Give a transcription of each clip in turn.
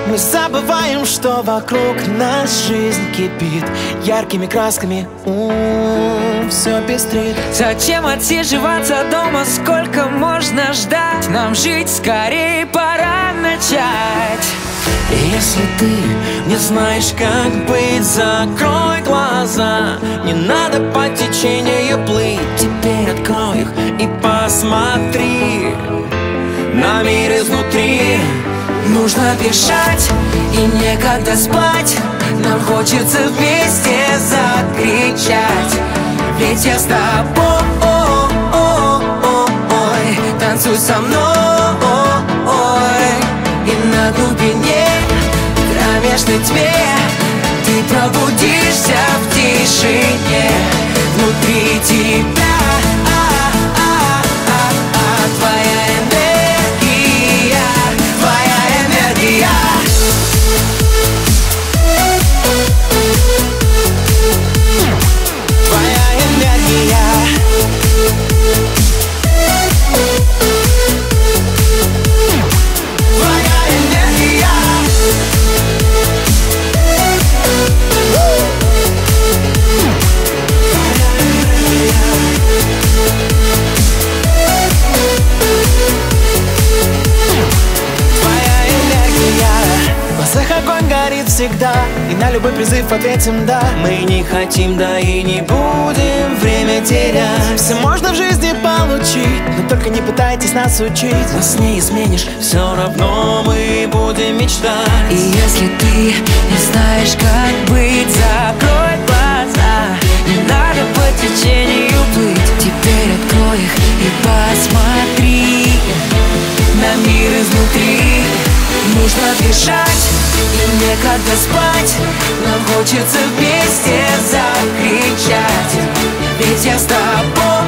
Мы забываем, что вокруг нас жизнь кипит яркими красками, все пестрит. Зачем отсиживаться дома, сколько можно ждать? Нам жить скорее пора начать. Если ты не знаешь, как быть, закрой глаза. Не надо по течению плыть, теперь открой их и посмотри на мир изнутри. Нужно бежать и некогда спать. Нам хочется вместе закричать. Ведь я с тобой, танцуй со мной. И на глубине кромешной тьме ты пробудишься в тишине. Внутри тебя твоя энергия, твоя энергия. Твоя энергия. Огонь горит всегда, и на любой призыв ответим да. Мы не хотим, да и не будем время терять. Все можно в жизни получить, но только не пытайтесь нас учить. Нас не изменишь, все равно мы будем мечтать. И если ты не знаешь, как быть, закрой глаза. Не надо по течению плыть, теперь открой их и посмотри на мир изнутри. Нужно бежать и некогда спать. Нам хочется вместе закричать. Ведь я с тобой,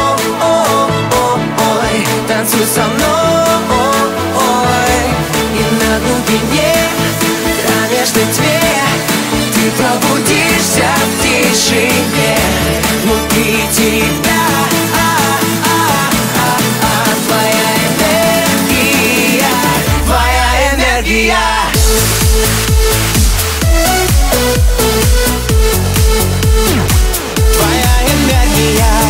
танцуй со мной. И на глубине кромешной тьме ты пробудишься в тишине. Внутри тебя твоя энергия, твоя энергия. Твоя энергия.